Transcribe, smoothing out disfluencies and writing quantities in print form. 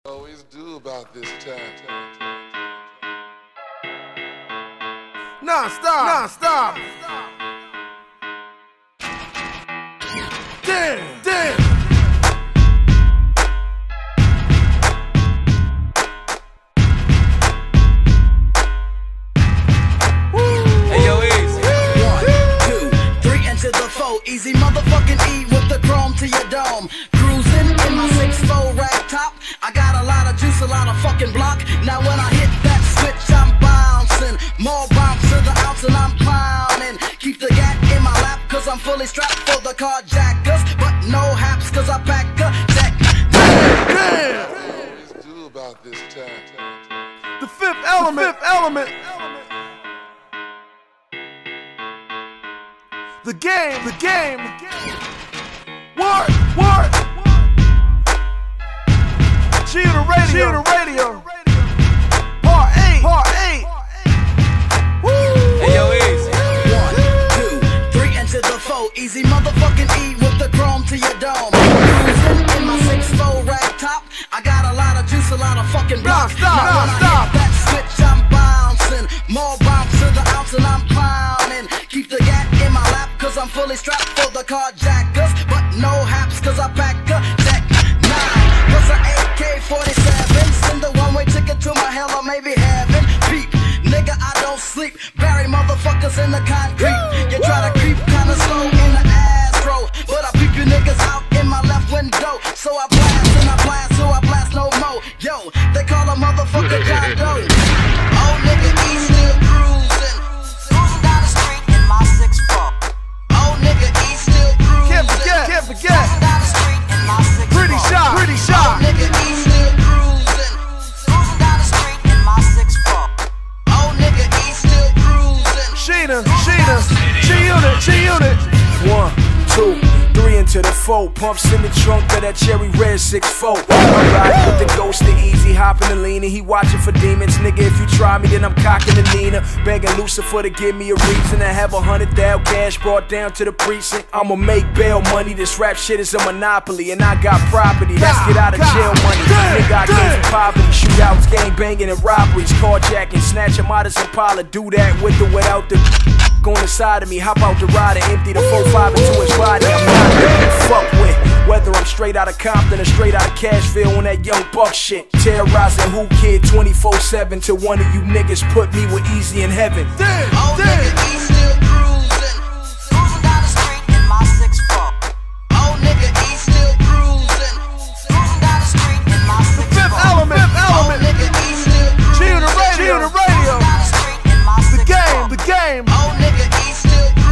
always do about this time. Non-stop. Damn. Hey, yo, Easy. 1, 2, 3 into the 4. Easy motherfucking E with the chrome to your dome. Cruising in my 6'4" rag top. I got a lot of juice, a lot of fucking block. Now when I hit that switch, I'm bouncing. More bounce to the ounce and I'm clowning. Keep the gat in my lap cause I'm fully strapped for the carjackers. But no haps cause I pack a tech. Damn. Always do about this time. The fifth element. The game. What? G to radio. Part 8. Woo. Hey, yo, Easy. 1, 2, 3 into the 4. Easy motherfucking E with the chrome to your dome. Cruising in my 6'4" rag top. I got a lot of juice, a lot of fucking block. Now when I hit that switch, I'm bouncing. More bounce to the ounce and I'm clowning. Keep the gat in my lap cause I'm fully strapped for the carjackers. But no haps cause I pack a tech 9 plus an AK-47. Send the one-way ticket to my hell or maybe heaven. Peep, nigga, I don't sleep. Bury motherfuckers in the concrete. You try to creep kinda slow in the Astro, but I peep you niggas out in my left window. So I blast and I blast, so I blast no more. Yo, they call a motherfucker John Doe. Oh nigga, he still cruising. Cruising down the street in my 6'4". Oh nigga, he still cruising. Can't forget. Cruising down the street in my 6'4". Pretty shot. Oh nigga, he still cruising. Cruising down the street in my 6'4". Oh nigga, he still cruising. Sheena. G-Unit. 1, 2, 3 into the 4. Pumps in the trunk of that cherry red 6'4". I'm riding with the ghost of Easy, hopping the leaner. He watching for demons, nigga. If you try me, then I'm cocking the Nina. Begging Lucifer to give me a reason to have 100,000 cash brought down to the precinct. I'ma make bail money. This rap shit is a monopoly, and I got property. That's get out of jail money. Nigga, I came from poverty. Shootouts, gang banging, and robberies, carjacking, snatching modest Impala. Do that with or without the on the side of me. Hop out the ride and empty the 4-5 into his body. I'm not gonna fuck with whether I'm straight out of Compton or straight out of Cashville on that young buck shit. Terrorizing who kid 24/7 till one of you niggas put me with Easy in heaven. Oh nigga, he still cruising. Cruising down the street in my 6'4". Oh nigga, he still cruising. Cruising down the street in my 6'4". Fifth element. Oh nigga, he still cruising. G to radio. Cruising down the street in my 6'4". The game. Oh nigga, he still cruising.